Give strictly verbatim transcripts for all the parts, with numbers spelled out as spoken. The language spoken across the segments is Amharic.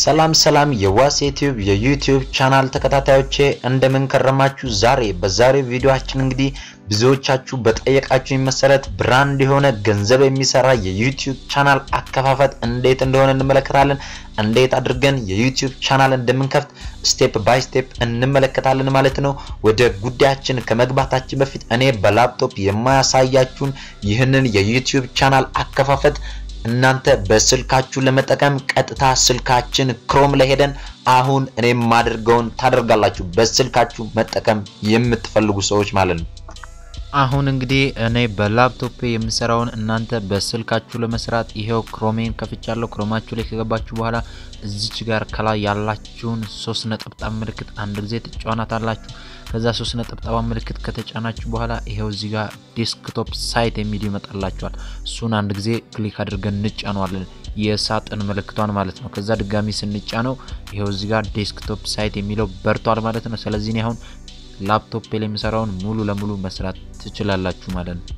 ሰላም ሰላም የዋሴ ዩቲዩብ የዩቲዩብ ቻናል ተከታታዮቼ እንደምን ከረማችሁ። ዛሬ በዛሬው ቪዲዮአችን እንግዲህ ብዙዎቻችሁ በጠየቃችሁኝ መሰረት ብራንድ የሆነ ገንዘብ የሚሰራ የዩቲዩብ ቻናል አከፋፈት እንዴት እንደሆነ እንመለከታለን። እንዴት አድርገን የዩቲዩብ ቻናል እንደምንከፍት ስቴፕ ባይ ስቴፕ እንመለከታለን ማለት ነው። ወደ ጉዳያችን ከመግባታችን በፊት እኔ በላፕቶፕ የማያሳያችሁን ይህንን የዩቲዩብ ቻናል አከፋፈት እናንተ በስልካችሁ ለመጠቀም ቀጥታ ስልካችን ክሮም ላይ ሄደን አሁን እኔ ማድርገውን ታደርጋላችሁ በስልካችሁ መጠቀም የምትፈልጉ ሰዎች ማለት ነው። አሁን እንግዲህ እኔ በላፕቶፕ የምሰራውን እናንተ በስልካችሁ ለመስራት ይሄው ክሮሜን ከፍቻለሁ። ክሮማችሁ ላይ ከገባችሁ በኋላ እዚች ጋር ከላይ ያላችሁን ሶስት ነጥብጣብ ምልክት አንድ ጊዜ ትጫናታላችሁ። ከዛ ሶስት ነጥብጣብ ምልክት ከተጫናችሁ በኋላ ይሄው እዚህ ጋር ዴስክቶፕ ሳይት የሚል ይመጣላችኋል። እሱን አንድ ጊዜ ክሊክ አድርገን እንጫናለን የሳጥን ምልክቷን ማለት ነው። ከዛ ድጋሚ ስንጫነው ይሄው እዚህ ጋር ዴስክቶፕ ሳይት የሚለው በርቷል ማለት ነው። ስለዚህ እኔ አሁን ላፕቶፕ ላይ የምሰራውን ሙሉ ለሙሉ መስራት ትችላላችሁ ማለት ነው።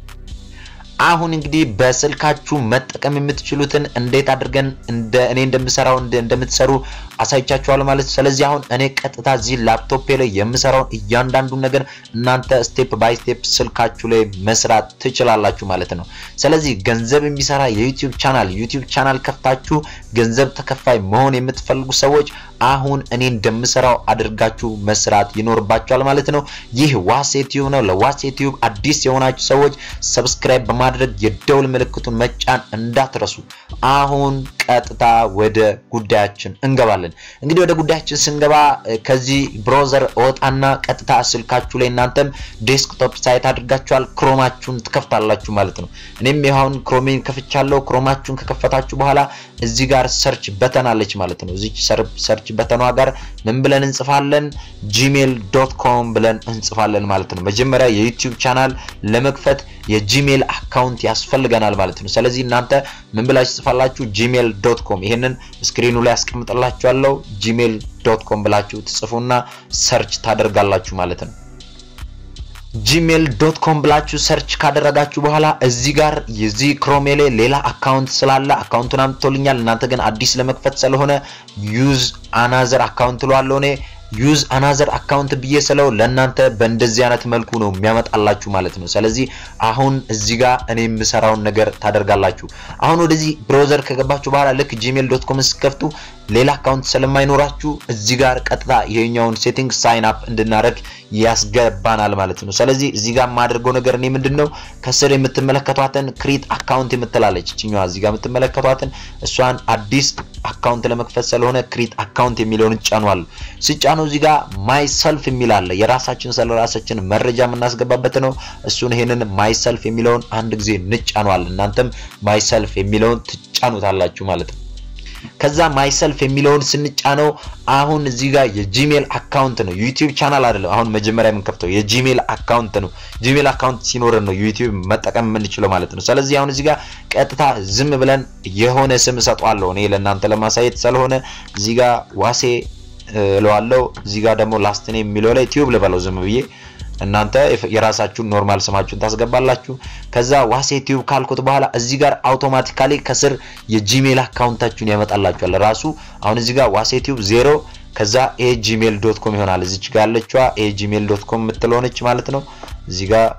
አሁን እንግዲህ በስልካችሁ መጠቀም የምትችሉትን እንዴት አድርገን እንደ እኔ እንደምሰራው እንደምትሰሩ አሳይቻችኋለሁ ማለት ነው። ስለዚህ አሁን እኔ ቀጥታ እዚህ ላፕቶፕ ላይ የምሰራው እያንዳንዱ ነገር እናንተ ስቴፕ ባይ ስቴፕ ስልካችሁ ላይ መስራት ትችላላችሁ ማለት ነው። ስለዚህ ገንዘብ የሚሰራ የዩቲዩብ ቻናል ዩቲዩብ ቻናል ከፍታችሁ ገንዘብ ተከፋይ መሆን የምትፈልጉ ሰዎች አሁን እኔ እንደምሰራው አድርጋችሁ መስራት ይኖርባችኋል ማለት ነው። ይህ ዋሴ ዩቲዩብ ነው። ለዋሴ ዩቲዩብ አዲስ የሆናችሁ ሰዎች ሰብስክራይብ በማድረግ የደውል ምልክቱን መጫን እንዳትረሱ። አሁን ቀጥታ ወደ ጉዳያችን እንገባለን። እንግዲህ ወደ ጉዳያችን ስንገባ ከዚህ ብራውዘር ወጣና ቀጥታ ስልካችሁ ላይ እናንተም ዴስክቶፕ ሳይት አድርጋችኋል ክሮማችሁን ትከፍታላችሁ ማለት ነው። እኔም ይሁን ክሮሜን ከፍቻለሁ። ክሮማችሁን ከከፈታችሁ በኋላ እዚህ ጋር ሰርች በተን አለች ማለት ነው። እዚህ ሰርች በተኗ ጋር ምን ብለን እንጽፋለን ጂሜል ዶት ኮም ብለን እንጽፋለን ማለት ነው። መጀመሪያ የዩቲዩብ ቻናል ለመክፈት የጂሜል አካውንት ያስፈልገናል ማለት ነው። ስለዚህ እናንተ ምን ብላችሁ ጽፋላችሁ ጂሜል ዶት ኮም ይሄንን ስክሪኑ ላይ አስቀምጥላችኋለሁ ጂሜል ዶት ኮም ብላችሁ ትጽፉና ሰርች ታደርጋላችሁ ማለት ነው። ጂሜል ዶት ኮም ብላችሁ ሰርች ካደረጋችሁ በኋላ እዚህ ጋር የዚህ ክሮም ላይ ሌላ አካውንት ስላለ አካውንቱን አምጥቶልኛል። እናንተ ግን አዲስ ለመክፈት ስለሆነ ዩዝ አናዘር አካውንት ለዋለው እኔ ዩዝ አናዘር አካውንት ብዬ ስለው ለእናንተ በእንደዚህ አይነት መልኩ ነው የሚያመጣላችሁ ማለት ነው። ስለዚህ አሁን እዚህ ጋር እኔ የምሰራውን ነገር ታደርጋላችሁ። አሁን ወደዚህ ብራውዘር ከገባችሁ በኋላ ልክ ጂሜል ዶት ኮም ስከፍቱ ሌላ አካውንት ስለማይኖራችሁ እዚህ ጋር ቀጥታ ይሄኛውን ሴቲንግ ሳይን አፕ እንድናደርግ ያስገባናል ማለት ነው። ስለዚህ እዚህ ጋር ማድረገው ነገር እኔ ምንድነው ከስር የምትመለከቷትን ክሬት አካውንት የምትላለች እቺኛዋ እዚህ ጋር የምትመለከቷትን እሷን አዲስ አካውንት ለመክፈት ስለሆነ ክሬት አካውንት የሚለውን ጫኗል። ሲጫኑ እዚህ ጋር ማይሰልፍ የሚል አለ የራሳችን ስለራሳችን መረጃ የምናስገባበት ነው። እሱን ይሄንን ማይሰልፍ የሚለውን አንድ ጊዜ እንጫኗል። እናንተም ማይሰልፍ የሚለውን ትጫኑታላችሁ ማለት ነው። ከዛ ማይሰልፍ የሚለውን ስንጫነው አሁን እዚህ ጋር የጂሜል አካውንት ነው ዩቲዩብ ቻናል አይደለም። አሁን መጀመሪያ የምንከፍተው የጂሜል አካውንት ነው። ጂሜል አካውንት ሲኖር ነው ዩቲዩብ መጠቀም የምንችለው ማለት ነው። ስለዚህ አሁን እዚህ ጋር ቀጥታ ዝም ብለን የሆነ ስም ሰጣለሁ እኔ ለእናንተ ለማሳየት ስለሆነ እዚህ ጋር ዋሴ እለዋለሁ። እዚህ ጋር ደግሞ ላስት ኔም የሚለው ላይ ዩቲዩብ ልበለው ዝም ብዬ እናንተ የራሳችሁን ኖርማል ስማችሁን ታስገባላችሁ። ከዛ ዋሴ ዩቲዩብ ካልኩት በኋላ እዚህ ጋር አውቶማቲካሊ ከስር የጂሜል አካውንታችሁን ያመጣላችኋል ራሱ። አሁን እዚህ ጋር ዋሴ ዩቲዩብ ዜሮ ከዛ ኤ ጂሜል ዶት ኮም ይሆናል። እዚች ጋር ያለችዋ ኤ ጂሜል ዶት ኮም የምትለውነች ማለት ነው። እዚህ ጋር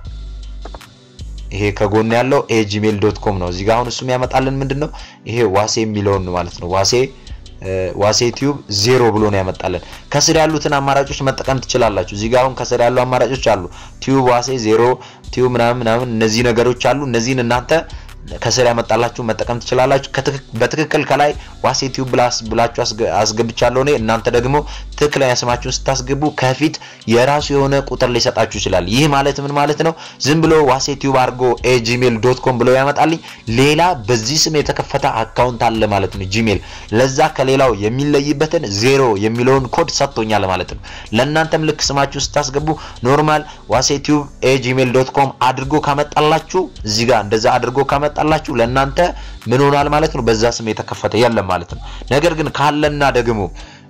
ይሄ ከጎን ያለው ኤ ጂሜል ዶት ኮም ነው። እዚህ ጋር አሁን እሱም ያመጣልን ምንድነው ይሄ ዋሴ የሚለውን ማለት ነው። ዋሴ ዋሴ ዩቲዩብ ዜሮ ብሎ ነው ያመጣልን። ከስር ያሉትን አማራጮች መጠቀም ትችላላችሁ። እዚህ ጋር አሁን ከስር ያሉ አማራጮች አሉ ዩቲዩብ ዋሴ ዜሮ ዩቲዩብ ምናምን ምናምን እነዚህ ነገሮች አሉ። እነዚህን እናንተ ከስር ያመጣላችሁ መጠቀም ትችላላችሁ። በትክክል ከላይ ዋሴ ዩቲዩብ ብላስ ብላችሁ አስገብቻለሁ እኔ እናንተ ደግሞ ትክክለኛ ስማችሁን ስታስገቡ ከፊት የራሱ የሆነ ቁጥር ሊሰጣችሁ ይችላል። ይህ ማለት ምን ማለት ነው? ዝም ብሎ ዋሴ ዩቲዩብ አርጎ ኤ ጂሜል ዶት ኮም ብሎ ያመጣልኝ ሌላ በዚህ ስም የተከፈተ አካውንት አለ ማለት ነው ጂሜል። ለዛ ከሌላው የሚለይበትን ዜሮ የሚለውን ኮድ ሰጥቶኛል ማለት ነው። ለእናንተም ልክ ስማችሁ ስታስገቡ ኖርማል ዋሴ ዩቲዩብ ኤ ጂሜል ዶት ኮም አድርጎ ካመጣላችሁ እዚህ ጋር እንደዛ አድርጎ ካመጣላችሁ ለእናንተ ምን ሆናል ማለት ነው በዛ ስም የተከፈተ ያለ ማለት ነው። ነገር ግን ካለና ደግሞ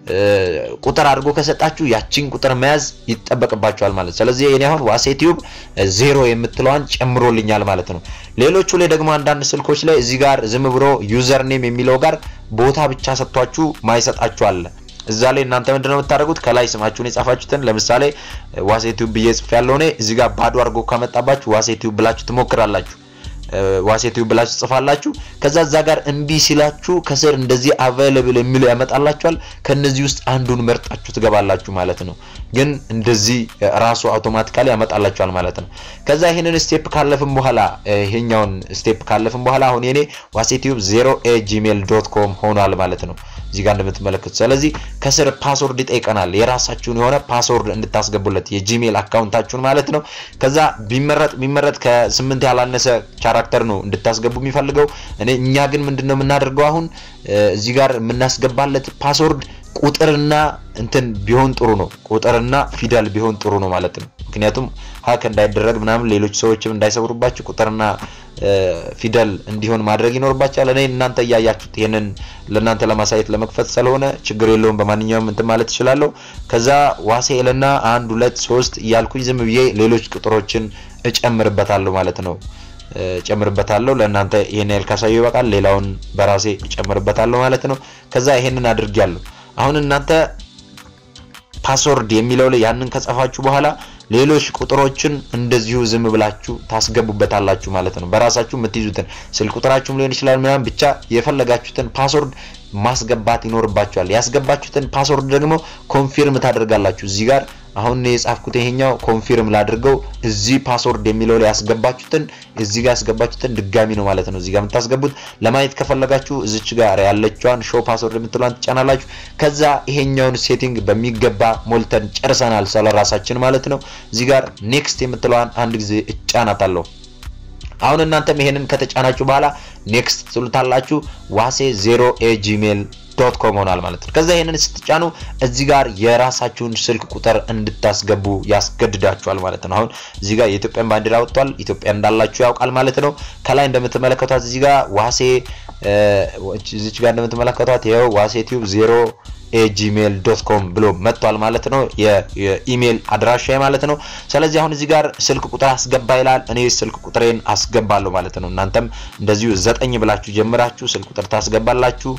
ቁጥር አድርጎ ከሰጣችሁ ያቺን ቁጥር መያዝ ይተበቀባችኋል ማለት ስለዚህ እኔ አሁን ዋሴ ቲዩብ ዜሮ የምትለዋን ጨምሮልኛል ማለት ነው ሌሎቹ ላይ ደግሞ አንዳንድ ስልኮች ላይ እዚህ ጋር ዝም ብሎ ዩዘር ኔም የሚለው ጋር ቦታ ብቻ ሰጥቷችሁ ማይሰጣችሁ አለ እዛ ላይ እናንተ ምንድነው የምታደርጉት ከላይ ስማችሁን የጻፋችሁትን ለምሳሌ ዋሴ ቲዩብ በየጽፍ ያለው ነው እዚህ ጋር ባዶ አድርጎ ከመጣባችሁ ዋሴ ቲዩብ ብላችሁ ትሞክራላችሁ ዋሴ ቲዩብ ብላችሁ ጽፋላችሁ ከዛ እዛ ጋር እንቢ ሲላችሁ ከስር እንደዚህ አቬሌብል የሚል ያመጣላችኋል ከነዚህ ውስጥ አንዱን መርጣችሁ ትገባላችሁ ማለት ነው ግን እንደዚህ ራሱ አውቶማቲካሊ ያመጣላችኋል ማለት ነው ከዛ ይሄንን ስቴፕ ካለፈም በኋላ ይሄኛውን ስቴፕ ካለፈም በኋላ አሁን የኔ ዋሴ ቲዩብ ዜሮ ኤ ጂሜል ዶት ኮም ሆኗል ማለት ነው እዚህ ጋር እንደምትመለከቱት ስለዚህ ከስር ፓስወርድ ይጠይቀናል የራሳችሁን የሆነ ፓስወርድ እንድታስገቡለት የጂሜል አካውንታችሁን ማለት ነው ከዛ ቢመረጥ ቢመረጥ ከ8 ያላነሰ ካራክተር ነው እንድታስገቡ የሚፈልገው እኔ እኛ ግን ምንድነው የምናደርገው አሁን እዚህ ጋር የምናስገባለት ፓስወርድ ቁጥርና እንትን ቢሆን ጥሩ ነው ቁጥርና ፊደል ቢሆን ጥሩ ነው ማለት ነው ምክንያቱም ሃክ እንዳይደረግ ምናምን ሌሎች ሰዎችም እንዳይሰብሩባችሁ ቁጥርና ፊደል እንዲሆን ማድረግ ይኖርባችኋል እኔ እናንተ ያያችሁት ይሄንን ለእናንተ ለማሳየት ለመክፈት ስለሆነ ችግር የለውም በማንኛውም እንትን ማለት ይችላልው ከዛ ዋሴ ኤልና አንድ ሁለት ሶስት ያልኩኝ ዝም ብዬ ሌሎች ቁጥሮችን እጨምርበታለሁ ማለት ነው ጨምርበታለሁ ለእናንተ ይሄን ያልካሳዩ ይበቃል ሌላውን በራሴ እጨምርበታለሁ ማለት ነው ከዛ ይሄንን አድርጊያለሁ አሁን እናንተ ፓስወርድ የሚለው ላይ ያንን ከጻፋችሁ በኋላ ሌሎች ቁጥሮችን እንደዚሁ ዝም ብላችሁ ታስገቡበታላችሁ ማለት ነው በራሳችሁ የምትይዙትን ስልክ ቁጥራችሁም ሊሆን ይችላል ምናምን ብቻ የፈለጋችሁትን ፓስወርድ ማስገባት ይኖርባችኋል ያስገባችሁትን ፓስወርድ ደግሞ ኮንፊርም ታደርጋላችሁ እዚህ ጋር አሁን የጻፍኩት ይሄኛው ኮንፊርም ላድርገው እዚህ ፓስወርድ የሚለው ላይ ያስገባችሁትን እዚህ ጋር ያስገባችሁትን ድጋሚ ነው ማለት ነው እዚህ ጋር የምታስገቡት ለማየት ከፈለጋችሁ እዚች ጋር ያለችዋን ሾው ፓስወርድ የምትሏን ትጫናላችሁ ከዛ ይሄኛውን ሴቲንግ በሚገባ ሞልተን ጨርሰናል ስለራሳችን ማለት ነው እዚህ ጋር ኔክስት የምትሏን አንድ ጊዜ እጫናታለሁ አሁን እናንተም ይሄንን ከተጫናችሁ በኋላ ኔክስት ትሉታላችሁ ዋሴ ዜሮ ኤ ጂሜል ዶት ኮም ሆናል ማለት ነው ከዛ ይሄንን ስትጫኑ እዚህ ጋር የራሳችሁን ስልክ ቁጥር እንድታስገቡ ያስገድዳችኋል ማለት ነው አሁን እዚህ ጋር የኢትዮጵያን ባንዲራ ወጥቷል ኢትዮጵያ እንዳላችሁ ያውቃል ማለት ነው ከላይ እንደምትመለከቷት እዚህ ጋር ዋሴ እዚህ ጋር እንደምትመለከቷት ይሄው ዋሴ ቲዩብ ዜሮ ኤ ጂሜል ዶት ኮም ብሎ መጥቷል ማለት ነው የኢሜል አድራሻ ማለት ነው ስለዚህ አሁን እዚህ ጋር ስልክ ቁጥር አስገባ ይላል እኔ ስልክ ቁጥሬን አስገባለሁ ማለት ነው እናንተም እንደዚሁ ዘጠኝ ብላችሁ ጀምራችሁ ስልክ ቁጥር ታስገባላችሁ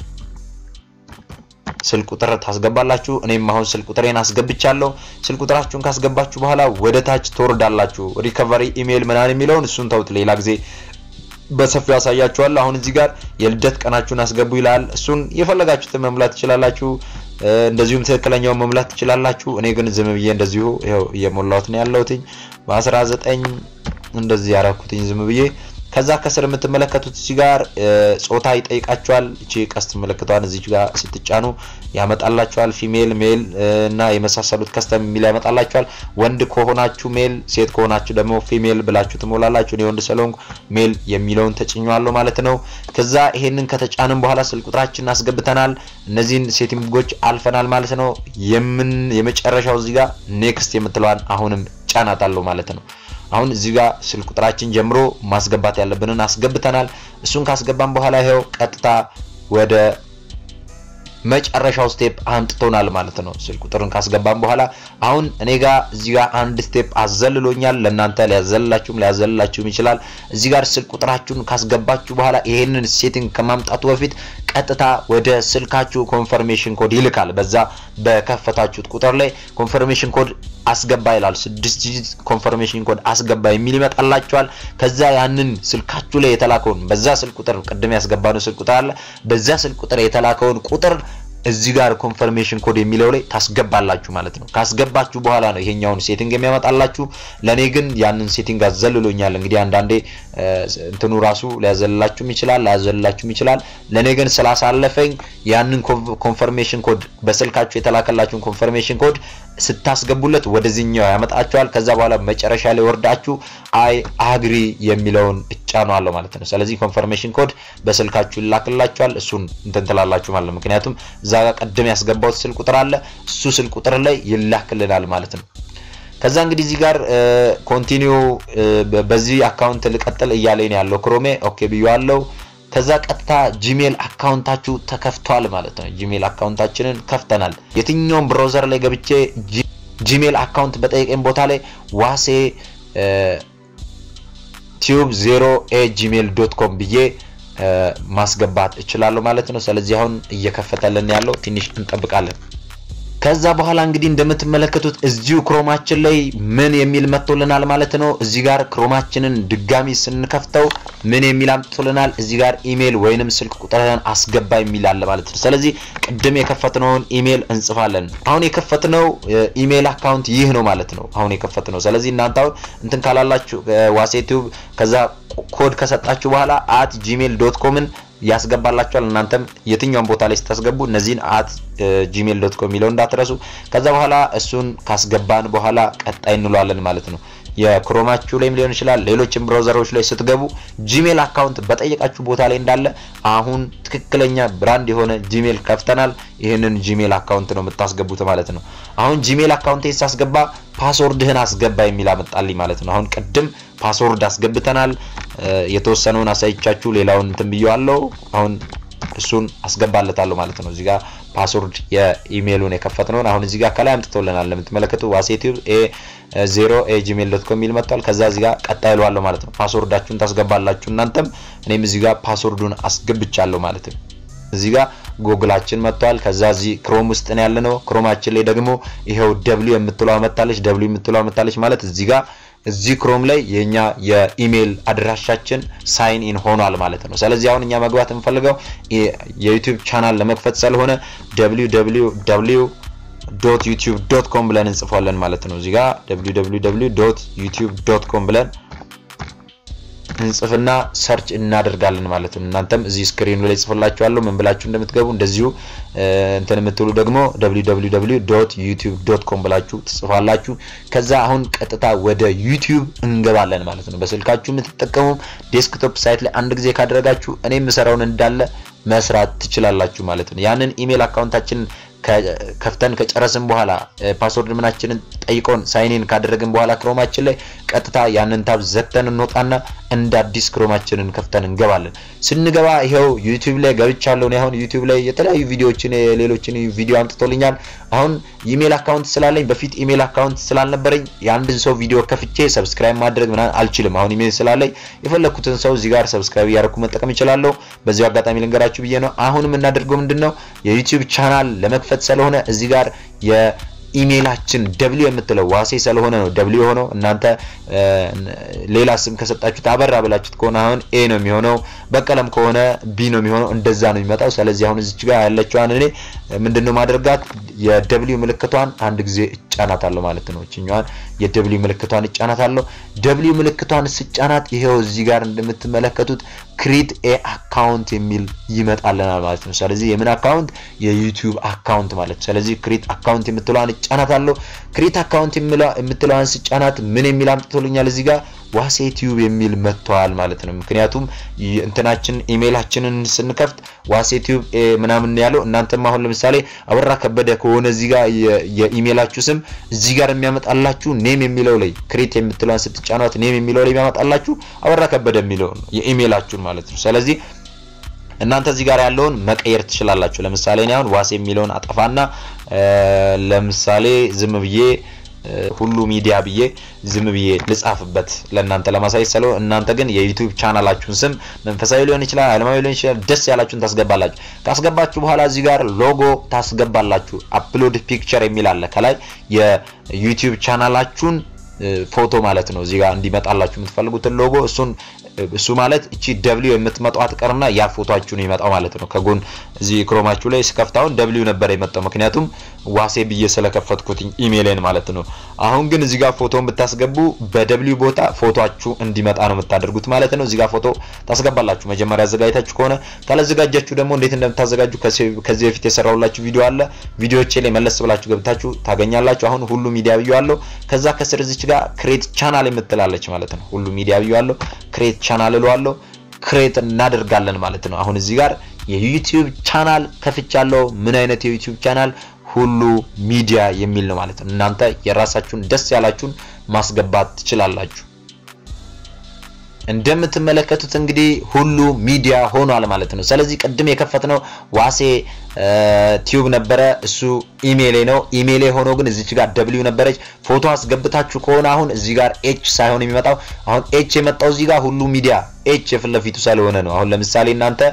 ስልክ ቁጥር ታስገባላችሁ እኔም አሁን ስልክ ቁጥሬን አስገብቻለሁ ስልክ ቁጥራችሁን ካስገባችሁ በኋላ ወደ ታች ተወርዳላችሁ ሪከቨሪ ኢሜል ምናምን የሚለውን እሱን ተውት ሌላ ጊዜ በሰፊው ያሳያችኋል አሁን እዚህ ጋር የልደት ቀናችሁን አስገቡ ይላል እሱን የፈለጋችሁትን መሙላት ትችላላችሁ እንደዚሁም ትክክለኛው መሙላት ትችላላችሁ እኔ ግን ዝም ብዬ እንደዚሁ ይሄው እየሞላሁት ነው ያለሁት በ19 እንደዚህ ያራኩትኝ ዝም ብዬ ከዛ ከስር የምትመለከቱት እዚህ ጋር ጾታ ይጠይቃችኋል እቺ ቀስት ምልክቷን እዚህ ጋር ስትጫኑ ያመጣላችኋል ፊሜል ሜል እና የመሳሰሉት ከስተም የሚል ያመጣላችኋል ወንድ ከሆናችሁ ሜል ሴት ከሆናችሁ ደግሞ ፊሜል ብላችሁ ትሞላላችሁ እኔ ወንድ ስለሆንኩ ሜል የሚለውን ተጭኛለሁ ማለት ነው ከዛ ይሄንን ከተጫንን በኋላ ስልክ ቁጥራችንን አስገብተናል እነዚህን ሴቲንጎች አልፈናል ማለት ነው የምን የመጨረሻው እዚህ ጋር ኔክስት የምትለዋን አሁንም ጫናታለሁ ማለት ነው አሁን እዚህ ጋር ስልክ ቁጥራችን ጀምሮ ማስገባት ያለብንን አስገብተናል እሱን ካስገባን በኋላ ይሄው ቀጥታ ወደ መጨረሻው ስቴፕ አምጥቶናል ማለት ነው ስልክ ቁጥሩን ካስገባን በኋላ አሁን እኔ ጋር እዚህ ጋር አንድ ስቴፕ አዘልሎኛል ለእናንተ ሊያዘልላችሁም ሊያዘልላችሁም ይችላል እዚህ ጋር ስልክ ቁጥራችሁን ካስገባችሁ በኋላ ይሄንን ሴቲንግ ከማምጣቱ በፊት ቀጥታ ወደ ስልካችሁ ኮንፈርሜሽን ኮድ ይልካል በዛ በከፈታችሁት ቁጥር ላይ ኮንፈርሜሽን ኮድ አስገባ ይላል ስድስት ዲጂት ኮንፈርሜሽን ኮድ አስገባ የሚል ይመጣላችኋል ከዛ ያንን ስልካችሁ ላይ የተላከውን በዛ ስልክ ቁጥር ቀድም ያስገባነው ስልክ ቁጥር አለ በዛ ስልክ ቁጥር የተላከውን ቁጥር እዚህ ጋር ኮንፈርሜሽን ኮድ የሚለው ላይ ታስገባላችሁ ማለት ነው ካስገባችሁ በኋላ ነው ይሄኛውን ሴቲንግ የሚያመጣላችሁ ለኔ ግን ያንን ሴቲንግ አዘልሎኛል እንግዲህ አንዳንዴ እንትኑ ራሱ ሊያዘልላችሁም ይችላል ላያዘልላችሁም ይችላል ለኔ ግን ስላሳለፈኝ ያንን ኮንፈርሜሽን ኮድ በስልካችሁ የተላከላችሁን ኮንፈርሜሽን ኮድ ስታስገቡለት ወደዚህኛው ያመጣችኋል ከዛ በኋላ መጨረሻ ላይ ወርዳችሁ አይ አግሪ የሚለውን እጫናለሁ ማለት ነው ስለዚህ ኮንፈርሜሽን ኮድ በስልካችሁ ይላክላችኋል እሱን እንትን ትላላችሁ ማለት ነው ምክንያቱም ዛጋ ቀደም ያስገባው ስልክ ቁጥር አለ እሱ ስልክ ቁጥር ላይ ይላክልናል ማለት ነው ከዛ እንግዲህ እዚህ ጋር ኮንቲኒው በዚህ አካውንት ልቀጥል እያለኝ ያለው ክሮሜ ኦኬ ብያለሁ ከዛ ቀጥታ ጂሜል አካውንታችሁ ተከፍቷል ማለት ነው ጂሜል አካውንታችንን ከፍተናል የትኛውም ብራውዘር ላይ ገብቼ ጂሜል አካውንት በጠይቀኝ ቦታ ላይ ዋሴ ቲዩብ ዜሮ ኤት ጂሜል ዶት ኮም ብዬ ማስገባት እችላለሁ ማለት ነው ስለዚህ አሁን እየከፈተልን ያለው ትንሽ እንጠብቃለን ከዛ በኋላ እንግዲህ እንደምትመለከቱት እዚሁ ክሮማችን ላይ ምን የሚል መጥቶልናል ማለት ነው እዚህ ጋር ክሮማችንን ድጋሚ ስንከፍተው ምን የሚል አምጥቶልናል እዚህ ጋር ኢሜል ወይንም ስልክ ቁጥርን አስገባ የሚል አለ ማለት ነው ስለዚህ ቅድም የከፈትነውን ኢሜል እንጽፋለን አሁን የከፈትነው ኢሜል አካውንት ይህ ነው ማለት ነው አሁን የከፈትነው ስለዚህ እናንተ አሁን እንትን ካላላችሁ ዋሴቲዩብ ከዛ ኮድ ከሰጣችሁ በኋላ at gmail dot com ን ያስገባላችኋል እናንተም የትኛውን ቦታ ላይ ስታስገቡ እነዚህን at gmail dot com ሚለው እንዳትረሱ ከዛ በኋላ እሱን ካስገባን በኋላ ቀጣይ እንሏለን ማለት ነው የክሮማችሁ ላይ ሊሆን ይችላል ሌሎችም ብራውዘሮች ላይ ስትገቡ ጂሜል አካውንት በጠየቃችሁ ቦታ ላይ እንዳለ አሁን ትክክለኛ ብራንድ የሆነ ጂሜል ከፍተናል ይሄንን ጂሜል አካውንት ነው የምታስገቡት ማለት ነው አሁን ጂሜል አካውንቴን ሳስገባ ፓስወርድህን አስገባ የሚል አመጣልኝ ማለት ነው አሁን ቀድም ፓስወርድ አስገብተናል የተወሰነውን አሳይቻችሁ ሌላውን እንትን ብየዋለሁ አሁን እሱን አስገባለታለሁ ማለት ነው እዚህ ጋር ፓስወርድ የኢሜሉን የከፈትነው አሁን እዚህ ጋር ከላይ አምጥቶልናል ለምትመለከቱ ዋሴቲዩብ ኤ ዜሮ ኤት ጂሜል ዶት ኮም ሚል መጥቷል ከዛ እዚህ ጋር ቀጣይሏለሁ ማለት ነው ፓስወርዳችሁን ታስገባላችሁ እናንተም እኔም እዚህ ጋር ፓስወርዱን አስገብቻለሁ ማለት ነው እዚህ ጋር ጎግላችን መጥቷል ከዛ እዚህ ክሮም ውስጥ ነው ያለነው ክሮማችን ላይ ደግሞ ይሄው w የምትለው አመጣለች w የምትለው አመጣለች ማለት እዚህ ጋር እዚህ ክሮም ላይ የኛ የኢሜል አድራሻችን ሳይን ኢን ሆኗል ማለት ነው ስለዚህ አሁን እኛ መግባት እንፈልገው የዩቲዩብ ቻናል ለመክፈት ስለሆነ w w w dot youtube dot com ብለን እንጽፋለን ማለት ነው እዚህ ጋር w w w dot youtube dot com ብለን እንጽፍና ሰርች እናደርጋለን ማለት ነው እናንተም እዚህ ስክሪኑ ላይ ጽፈላችኋለሁ ምን ብላችሁ እንደምትገቡ እንደዚሁ እንትን የምትሉ ደግሞ w w w dot youtube dot com ብላችሁ ትጽፋላችሁ ከዛ አሁን ቀጥታ ወደ ዩቲዩብ እንገባለን ማለት ነው በስልካችሁ የምትጠቀሙ ዴስክቶፕ ሳይት ላይ አንድ ጊዜ ካደረጋችሁ እኔ የምሰራውን እንዳለ መስራት ትችላላችሁ ማለት ነው ያንን ኢሜል አካውንታችን ከፍተን ከጨረስን በኋላ ፓስወርድ ምናችንን ጠይቆን ሳይን ኢን ካደረግን በኋላ ክሮማችን ላይ ቀጥታ ያንን ታብ ዘግተን እንወጣና እንደ አዲስ ክሮማችንን ከፍተን እንገባለን ስንገባ ይሄው ዩቲዩብ ላይ ገብቻለሁ ነው አሁን ዩቲዩብ ላይ የተለያዩ ቪዲዮዎችን ሌሎችን ቪዲዮ አምጥቶልኛል አሁን ኢሜል አካውንት ስላለኝ በፊት ኢሜል አካውንት ስላልነበረኝ ያንድን ሰው ቪዲዮ ከፍቼ ሰብስክራይብ ማድረግ ምናን አልችልም አሁን ኢሜል ስላለኝ የፈለኩትን ሰው እዚህ ጋር ሰብስክራይብ ያርኩ መጠቀም ይችላልው በዚህ አጋጣሚ ልንገራችሁ ብዬ ነው አሁን ምን እናደርገው ምንድነው የዩቲዩብ ቻናል ለመክፈት ስለሆነ እዚህ ጋር የኢሜላችን w የምትለው ዋሴ ስለሆነ ነው w ሆኖ እናንተ ሌላ ስም ከሰጣችሁት አበራ ብላችሁት ከሆነ አሁን a ነው የሚሆነው በቀለም ከሆነ b ነው የሚሆነው እንደዛ ነው የሚመጣው ስለዚህ አሁን እዚህ ጋር ያለችዋን እኔ ምንድነው ማድረጋት የw ምልክቷን አንድ ጊዜ እጫናታለሁ ማለት ነው እቺኛዋን የw ምልክቷን እጫናታለሁ w ምልክቷን ስጫናት ይሄው እዚህ ጋር እንደምትመለከቱት create a account የሚል ይመጣልናል ማለት ነው ስለዚህ የምን አካውንት የዩቲዩብ አካውንት ማለት ስለዚህ create account የምትለዋን እጫናታለሁ create account የምትለዋን ስጫናት ምን የሚል አምጥቶልኛል እዚህ ጋር ዋሴቲዩብ የሚል መጥቷል ማለት ነው ምክንያቱም እንትናችን ኢሜላችንን ስንከፍት ዋሴቲዩብ ምናምን ያለው እናንተም አሁን ለምሳሌ አበራ ከበደ ከሆነ እዚህ ጋር የኢሜላችሁ ስም እዚህ ጋር የሚያመጣላችሁ ኔም የሚለው ላይ ክሬት የምትለዋን ስትጫኗት ኔም የሚለው ላይ የሚያመጣላችሁ አበራ ከበደ የሚለው ነው የኢሜላችሁን ማለት ነው ስለዚህ እናንተ እዚህ ጋር ያለውን መቀየር ትችላላችሁ ለምሳሌ እኔ አሁን ዋሴ የሚለውን አጠፋና ለምሳሌ ዝም ብዬ ሁሉ ሚዲያ ብዬ ዝም ብዬ ልጻፍበት ለእናንተ ለማሳየት ስለሆነ እናንተ ግን የዩቲዩብ ቻናላችሁን ስም መንፈሳዊ ሊሆን ይችላል ዓለማዊ ሊሆን ይችላል ደስ ያላችሁን ታስገባላችሁ ካስገባችሁ በኋላ እዚህ ጋር ሎጎ ታስገባላችሁ አፕሎድ ፒክቸር የሚል አለ ከላይ የዩቲዩብ ቻናላችሁን ፎቶ ማለት ነው እዚህ ጋር እንዲመጣላችሁ የምትፈልጉትን ሎጎ እሱን እሱ ማለት እቺ w የምትመጣው አትቀርና ያ ፎቶአችሁ ነው ይመጣው ማለት ነው ከጎን እዚህ ክሮማችሁ ላይ ስከፍታው w ነበር የመጣው ምክንያቱም ዋሴ ብዬ ስለከፈትኩት ኢሜልን ማለት ነው አሁን ግን እዚህ ጋር ፎቶን ብታስገቡ በw ቦታ ፎቶአችሁ እንዲመጣ ነው የምታደርጉት ማለት ነው እዚህ ጋር ፎቶ ታስገባላችሁ መጀመሪያ አዘጋጅታችሁ ከሆነ ካላዘጋጃችሁ ደግሞ እንዴት እንደምታዘጋጁ ከዚህ በፊት የሰራውላችሁ ቪዲዮ አለ ቪዲዮዎች ላይ መለስ ብላችሁ ገብታችሁ ታገኛላችሁ አሁን ሁሉ ሚዲያ ብዬዋለሁ ከዛ ከስር እዚች ጋር ክሬት ቻናል የምትላለች ማለት ነው ሁሉ ሚዲያ ብዬዋለሁ ክሬት ቻናል ለዋለሁ ክሬት እናደርጋለን ማለት ነው አሁን እዚህ ጋር የዩቲዩብ ቻናል ከፍቻለሁ ምን አይነት የዩቲዩብ ቻናል ሁሉ ሚዲያ የሚል ነው ማለት ነው እናንተ የራሳችሁን ደስ ያላችሁን ማስገባት ትችላላችሁ እንደምትመለከቱት እንግዲህ ሁሉ ሚዲያ ሆኗል ማለት ነው። ስለዚህ ቅድም የከፈትነው ዋሴ ቲዩብ ነበረ እሱ ኢሜይሌ ነው። ኢሜይሌ ሆኖ ግን እዚች ጋር ደብሊው ነበረች። ፎቶ አስገብታችሁ ከሆነ አሁን እዚህ ጋር ኤች ሳይሆን የሚመጣው አሁን ኤች የመጣው እዚህ ጋር ሁሉ ሚዲያ ኤች የፍለፊቱ ስለሆነ ነው። አሁን ለምሳሌ እናንተ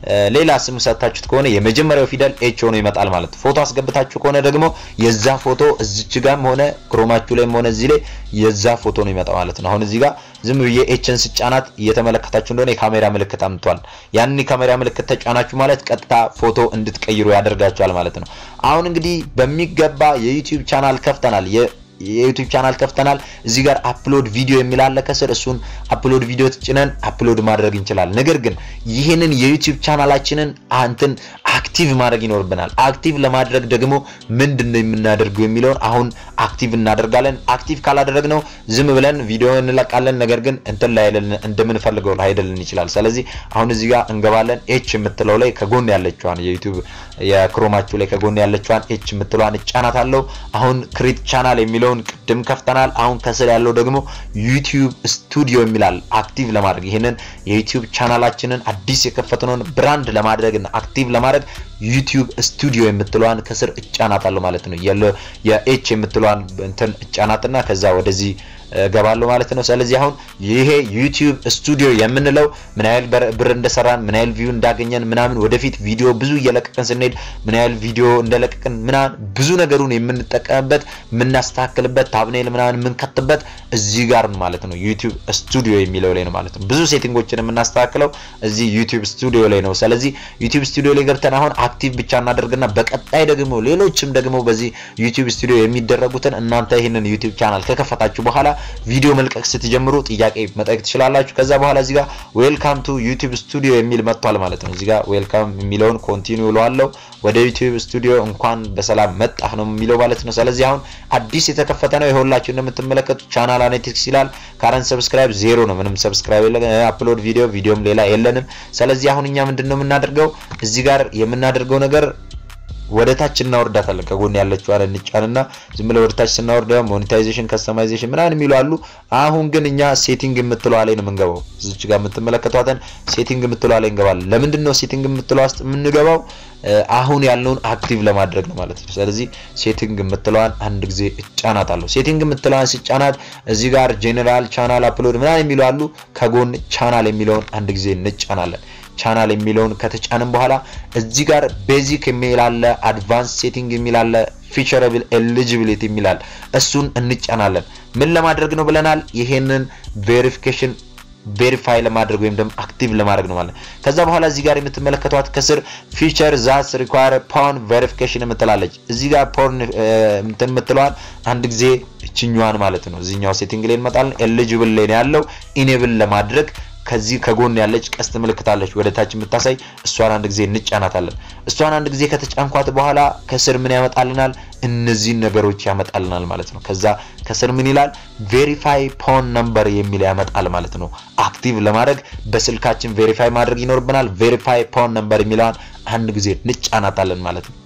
ሌላ ስም ሰጣችሁት ከሆነ የመጀመሪያው ፊደል ኤች ሆኖ ይመጣል ማለት ነው። ፎቶ አስገብታችሁ ከሆነ ደግሞ የዛ ፎቶ እዚች ጋርም ሆነ ክሮማችሁ ላይም ሆነ እዚህ ላይ የዛ ፎቶ ነው ይመጣው ማለት ነው። አሁን እዚህ ጋር ዝም ብዬ ኤችን ስጫናት እየተመለከታችሁ እንደሆነ የካሜራ ምልክት አምጥቷል። ያን የካሜራ ምልክት ተጫናችሁ ማለት ቀጥታ ፎቶ እንድትቀይሩ ያደርጋችኋል ማለት ነው። አሁን እንግዲህ በሚገባ የዩቲዩብ ቻናል ከፍተናል የዩቲዩብ ቻናል ከፍተናል። እዚህ ጋር አፕሎድ ቪዲዮ የሚል አለ ከስር እሱን አፕሎድ ቪዲዮ ተጭነን አፕሎድ ማድረግ እንችላለን። ነገር ግን ይሄንን የዩቲዩብ ቻናላችንን አንተን አክቲቭ ማድረግ ይኖርብናል። አክቲቭ ለማድረግ ደግሞ ምንድነው የምናደርገው የሚለውን አሁን አክቲቭ እናደርጋለን። አክቲቭ ካላደረግነው ዝም ብለን ቪዲዮ እንለቃለን፣ ነገር ግን እንትን ላይ እንደምንፈልገው አይደለም ይችላል። ስለዚህ አሁን እዚህ ጋር እንገባለን። ኤች የምትለው ላይ ከጎን ያለችዋን የዩቲዩብ የክሮማችሁ ላይ ከጎን ያለችዋን ኤች የምትለዋን ጫናታለሁ። አሁን ክሬት ቻናል የሚለውን ቅድም ከፍተናል። አሁን ከስር ያለው ደግሞ ዩቲዩብ ስቱዲዮ የሚላል አክቲቭ ለማድረግ ይሄንን የዩቲዩብ ቻናላችንን አዲስ የከፈትነውን ብራንድ ለማድረግና አክቲቭ ለማድረግ ዩቲዩብ ስቱዲዮ የምትለዋን ከስር እጫናታለሁ ማለት ነው። የኤች የምትለዋን እንትን እጫናትና ከዛ ወደዚህ ገባለው ማለት ነው። ስለዚህ አሁን ይሄ ዩቲዩብ ስቱዲዮ የምንለው ምን ያህል ብር እንደሰራን ምን ያህል ቪው እንዳገኘን ምናምን ወደፊት ቪዲዮ ብዙ እየለቀቀን ስንሄድ ምን ያህል ቪዲዮ እንደለቀቀን ምናምን ብዙ ነገሩን የምንጠቀምበት የምናስተካክልበት ታብኔል ምናምን የምንከትበት እዚህ ጋር ነው ማለት ነው። ዩቲዩብ ስቱዲዮ የሚለው ላይ ነው ማለት ነው። ብዙ ሴቲንጎችን የምናስተካክለው እዚህ ዩቲዩብ ስቱዲዮ ላይ ነው። ስለዚህ ዩቲዩብ ስቱዲዮ ላይ ገብተን አሁን አክቲቭ ብቻ እናደርግና በቀጣይ ደግሞ ሌሎችም ደግሞ በዚህ ዩቲዩብ ስቱዲዮ የሚደረጉትን እናንተ ይሄንን ዩቲዩብ ቻናል ከከፈታችሁ በኋላ ቪዲዮ መልቀቅ ስትጀምሩ ጥያቄ መጠየቅ ትችላላችሁ። ከዛ በኋላ እዚህ ጋር ዌልካም ቱ ዩቲዩብ ስቱዲዮ የሚል መጥቷል ማለት ነው። እዚህ ጋር ዌልካም የሚለውን ኮንቲኒው እለዋለሁ። ወደ ዩቲዩብ ስቱዲዮ እንኳን በሰላም መጣህ ነው የሚለው ማለት ነው። ስለዚህ አሁን አዲስ የተከፈተ ነው። ይኸውላችሁ እንደምትመለከቱት ቻናል አናሊቲክስ ይላል። ካረንት ሰብስክራይብ ዜሮ ነው። ምንም ሰብስክራይብ የለም። አፕሎድ ቪዲዮ ቪዲዮም ሌላ የለንም። ስለዚህ አሁን እኛ ምንድነው የምናደርገው እዚህ ጋር የምናደርገው ነገር ወደ ታች እናወርዳታለን። ከጎን ያለችው አረ እንጫንና ዝም ብለን ወደ ታች ስናወርድ ሞኔታይዜሽን ከስተማይዜሽን ምናምን የሚሉ አሉ። አሁን ግን እኛ ሴቲንግ የምትለው ላይ ነው የምንገባው። እዚች ጋር የምትመለከቷትን ሴቲንግ የምትለው ላይ እንገባለን። ለምንድን ነው ሴቲንግ የምትለው ውስጥ የምንገባው? አሁን ያለውን አክቲቭ ለማድረግ ነው ማለት ነው። ስለዚህ ሴቲንግ የምትለዋን አንድ ጊዜ እጫናታለሁ። ሴቲንግ የምትለዋን ሲጫናት እዚህ ጋር ጄነራል ቻናል አፕሎድ ምናምን የሚሉ አሉ። ከጎን ቻናል የሚለውን አንድ ጊዜ እንጫናለን። ቻናል የሚለውን ከተጫንን በኋላ እዚህ ጋር ቤዚክ የሚል አለ፣ አድቫንስ ሴቲንግ የሚል አለ፣ ፊቸረብል ኤሊጂቢሊቲ የሚል አለ። እሱን እንጫናለን። ምን ለማድረግ ነው ብለናል? ይሄንን ቬሪፊኬሽን ቬሪፋይ ለማድረግ ወይም ደግሞ አክቲቭ ለማድረግ ነው ማለት። ከዛ በኋላ እዚህ ጋር የምትመለከቷት ከስር ፊቸር ዛስ ሪኳየር ፖርን ቬሪፊኬሽን የምትላለች። እዚህ ጋር ፖርን እንትን የምትለዋን አንድ ጊዜ እችኛዋን ማለት ነው እዚህኛው ሴቲንግ ላይ እንመጣለን። ኤሊጂብል ላይ ያለው ኢኔብል ለማድረግ ከዚህ ከጎን ያለች ቀስት ምልክት አለች ወደ ታች የምታሳይ እሷን አንድ ጊዜ እንጫናታለን። እሷን አንድ ጊዜ ከተጫንኳት በኋላ ከስር ምን ያመጣልናል? እነዚህ ነገሮች ያመጣልናል ማለት ነው። ከዛ ከስር ምን ይላል? ቬሪፋይ ፖን ነምበር የሚል ያመጣል ማለት ነው። አክቲቭ ለማድረግ በስልካችን ቬሪፋይ ማድረግ ይኖርብናል። ቬሪፋይ ፖን ነምበር የሚለውን አንድ ጊዜ እንጫናታለን ማለት ነው።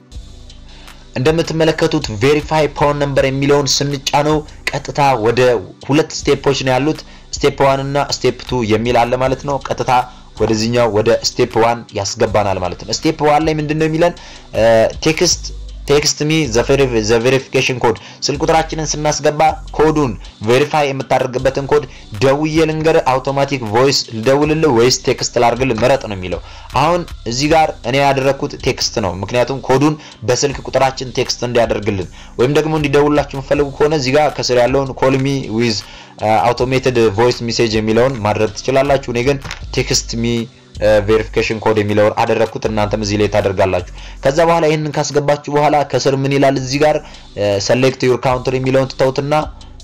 እንደምትመለከቱት ቬሪፋይ ፖን ነምበር የሚለውን ስንጫነው ቀጥታ ወደ ሁለት ስቴፖች ነው ያሉት። ስቴፕ ዋን እና ስቴፕ ቱ የሚል አለ ማለት ነው። ቀጥታ ወደዚህኛው ወደ ስቴፕ ዋን ያስገባናል ማለት ነው። ስቴፕ ዋን ላይ ምንድነው የሚለን? ቴክስት ቴክስት ሚ ዘ ቬሪፊኬሽን ኮድ ስልክ ቁጥራችንን ስናስገባ ኮዱን ቬሪፋይ የምታደርግበትን ኮድ ደውዬ ልንገር አውቶማቲክ ቮይስ ልደውልልህ ወይስ ቴክስት ላድርግልህ መረጥ ነው የሚለው። አሁን እዚህ ጋር እኔ ያደረኩት ቴክስት ነው፣ ምክንያቱም ኮዱን በስልክ ቁጥራችን ቴክስት እንዲያደርግልን ወይም ደግሞ እንዲደውልላችሁ የምትፈልጉ ከሆነ እዚህ ጋር ከስር ያለውን ኮል ሚ ዊዝ አውቶሜትድ ቮይስ ሜሴጅ የሚለውን ማድረግ ትችላላችሁ። እኔ ግን ቴክስት ሚ ቬሪፊኬሽን ኮድ የሚለውን አደረኩት። እናንተም እዚህ ላይ ታደርጋላችሁ። ከዛ በኋላ ይሄንን ካስገባችሁ በኋላ ከስር ምን ይላል? እዚህ ጋር select your country የሚለውን ትተውትና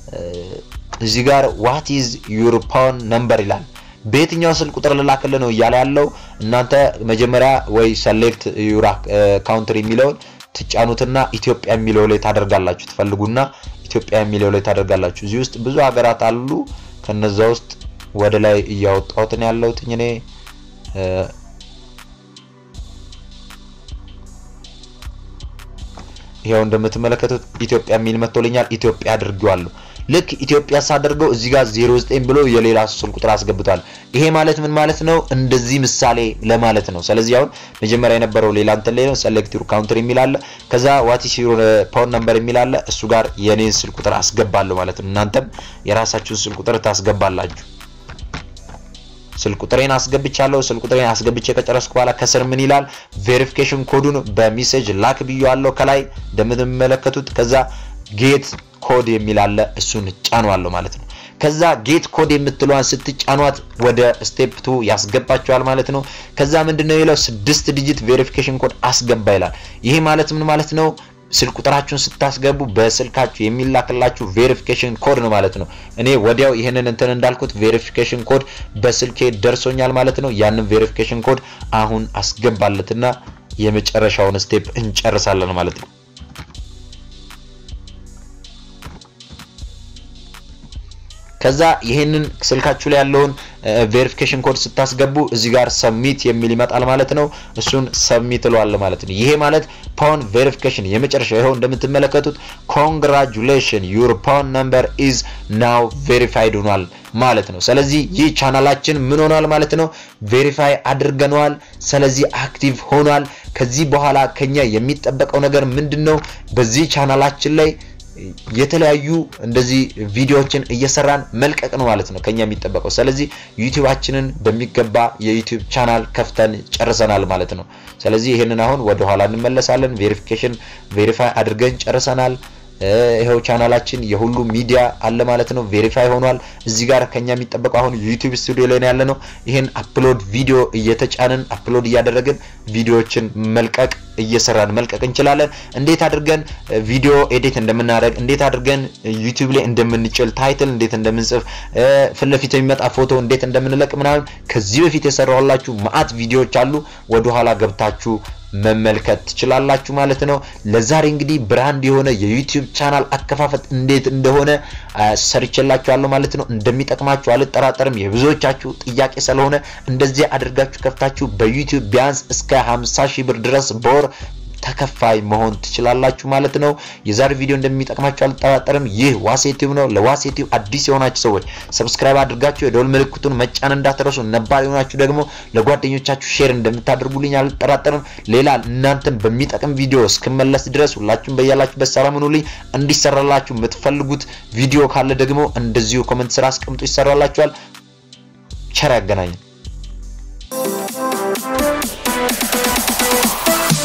እዚህ ጋር what is your phone number ይላል። በየትኛው ስልክ ቁጥር ልላክልህ ነው እያለ ያለው። እናንተ መጀመሪያ ወይ select your country የሚለውን ትጫኑትና ኢትዮጵያ የሚለው ላይ ታደርጋላችሁ። ትፈልጉና ኢትዮጵያ የሚለው ላይ ታደርጋላችሁ። እዚህ ውስጥ ብዙ ሀገራት አሉ። ከነዛ ውስጥ ወደ ላይ እያወጣሁት ነው ያለሁት እኔ ይሄው እንደምትመለከቱት ኢትዮጵያ የሚል መጥቶልኛል። ኢትዮጵያ አድርጌዋለሁ። ልክ ኢትዮጵያ ሳደርገው እዚህ ጋር ዜሮ ዘጠኝ ብሎ የሌላ ስልክ ቁጥር አስገብቷል ይሄ ማለት ምን ማለት ነው እንደዚህ ምሳሌ ለማለት ነው ስለዚህ አሁን መጀመሪያ የነበረው ሌላ እንትን ላይ ነው select your country የሚል አለ ከዛ what is your phone number የሚል አለ እሱ ጋር የኔን ስልክ ቁጥር አስገባለሁ ማለት ነው እናንተም የራሳችሁን ስልክ ቁጥር ታስገባላችሁ ስልክ ቁጥሬን አስገብቻለሁ ስልክ ቁጥሬን አስገብቼ ከጨረስኩ በኋላ ከስር ምን ይላል ቬሪፊኬሽን ኮዱን በሜሴጅ ላክ ብያለሁ ከላይ እንደምትመለከቱት ከዛ ጌት ኮድ የሚል አለ እሱን ጫኗለሁ ማለት ነው ከዛ ጌት ኮድ የምትለዋን ስትጫኗት ወደ ስቴፕ two ያስገባችኋል ማለት ነው ከዛ ምንድነው ይለው ስድስት ዲጂት ቬሪፊኬሽን ኮድ አስገባ ይላል ይሄ ማለት ምን ማለት ነው ስልክ ቁጥራችሁን ስታስገቡ በስልካችሁ የሚላክላችሁ ቬሪፊኬሽን ኮድ ነው ማለት ነው እኔ ወዲያው ይሄንን እንትን እንዳልኩት ቬሪፊኬሽን ኮድ በስልኬ ደርሶኛል ማለት ነው ያንን ቬሪፊኬሽን ኮድ አሁን አስገባለትና የመጨረሻውን ስቴፕ እንጨርሳለን ማለት ነው ከዛ ይሄንን ስልካችሁ ላይ ያለውን ቬሪፊኬሽን ኮድ ስታስገቡ እዚህ ጋር ሰብሚት የሚል ይመጣል ማለት ነው እሱን ሰብሚት ለዋል ማለት ነው ይሄ ማለት ፓውን ቬሪፊኬሽን የመጨረሻው ይሄው እንደምትመለከቱት ኮንግራቹሌሽን ዩር ፓውን ነምበር ኢዝ ናው ቬሪፋይድ ሆኗል ማለት ነው ስለዚህ ይህ ቻናላችን ምን ሆኗል ማለት ነው ቬሪፋይ አድርገናል ስለዚህ አክቲቭ ሆኗል ከዚህ በኋላ ከኛ የሚጠበቀው ነገር ምንድነው በዚህ ቻናላችን ላይ የተለያዩ እንደዚህ ቪዲዮዎችን እየሰራን መልቀቅ ነው ማለት ነው ከኛ የሚጠበቀው ስለዚህ ዩቲዩባችንን በሚገባ የዩቲዩብ ቻናል ከፍተን ጨርሰናል ማለት ነው ስለዚህ ይሄንን አሁን ወደ ኋላ እንመለሳለን ቬሪፊኬሽን ቬሪፋይ አድርገን ጨርሰናል ይሄው ቻናላችን የሁሉ ሚዲያ አለ ማለት ነው ቬሪፋይ ሆኗል እዚህ ጋር ከኛ የሚጠበቀው አሁን ዩቲዩብ ስቱዲዮ ላይ ነው ያለነው ይሄን አፕሎድ ቪዲዮ እየተጫነን አፕሎድ እያደረግን ቪዲዮዎችን መልቀቅ እየሰራን መልቀቅ እንችላለን እንዴት አድርገን ቪዲዮ ኤዲት እንደምናደርግ እንዴት አድርገን ዩቲዩብ ላይ እንደምንጭል ታይትል እንዴት እንደምንጽፍ ፍለፊት የሚመጣ ፎቶ እንዴት እንደምንለቅ ምናምን ከዚህ በፊት የሰራውላችሁ ማአት ቪዲዮዎች አሉ ወደ ኋላ ገብታችሁ መመልከት ትችላላችሁ ማለት ነው ለዛሬ እንግዲህ ብራንድ የሆነ የዩቲዩብ ቻናል አከፋፈት እንዴት እንደሆነ ሰርችላችኋለሁ ማለት ነው እንደሚጠቅማችሁ አልጠራጠርም የብዙዎቻችሁ ጥያቄ ስለሆነ እንደዚህ አድርጋችሁ ከፍታችሁ በዩቲዩብ ቢያንስ እስከ ሃምሳ ሺህ ብር ድረስ በወር ተከፋይ መሆን ትችላላችሁ ማለት ነው የዛሬ ቪዲዮ እንደሚጠቅማችሁ አልጠራጠርም ይህ ዋሴቲው ነው ለዋሴቲው አዲስ የሆናችሁ ሰዎች ሰብስክራይብ አድርጋችሁ የደወል ምልክቱን መጫን እንዳትረሱ ነባር የሆናችሁ ደግሞ ለጓደኞቻችሁ ሼር እንደምታደርጉልኝ አልጠራጠርም ሌላ እናንተም በሚጠቅም ቪዲዮ እስከመለስ ድረስ ሁላችሁም በያላችሁበት ሰላም ሁኑልኝ እንዲሰራላችሁ የምትፈልጉት ቪዲዮ ካለ ደግሞ እንደዚሁ ኮሜንት ስራ አስቀምጡ ይሰራላችኋል ቸር ያገናኘን